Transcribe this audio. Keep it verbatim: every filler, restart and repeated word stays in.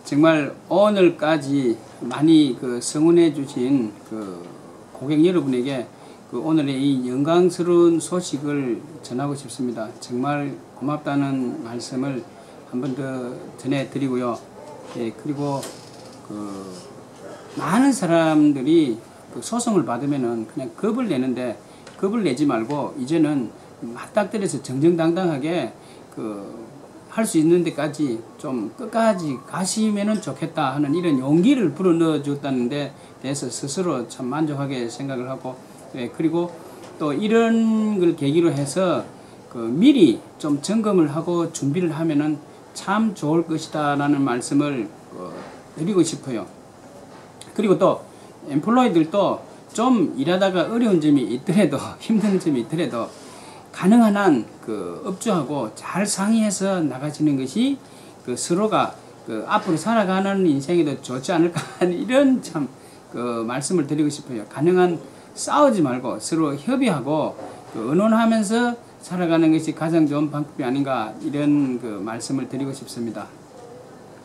정말 오늘까지 많이 그 성원해 주신 그 고객 여러분에게 그 오늘의 이 영광스러운 소식을 전하고 싶습니다. 정말 고맙다는 말씀을 한 번 더 전해드리고요. 예, 그리고 그 많은 사람들이 그 소송을 받으면은 그냥 겁을 내는데 겁을 내지 말고 이제는 맞닥뜨려서 정정당당하게 그 할 수 있는 데까지 좀 끝까지 가시면은 좋겠다 하는 이런 용기를 불어넣어 줬다는 데 대해서 스스로 참 만족하게 생각을 하고, 예, 그리고 또 이런 걸 계기로 해서 그 미리 좀 점검을 하고 준비를 하면은 참 좋을 것이다 라는 말씀을 어, 드리고 싶어요. 그리고 또 엠플로이들도 좀 일하다가 어려운 점이 있더라도 힘든 점이 있더라도 가능한 한 그 업주하고 잘 상의해서 나가시는 것이 그 서로가 그 앞으로 살아가는 인생에도 좋지 않을까 하는 이런 참 그 말씀을 드리고 싶어요. 가능한 싸우지 말고 서로 협의하고 그 의논하면서 살아가는 것이 가장 좋은 방법이 아닌가 이런 그 말씀을 드리고 싶습니다.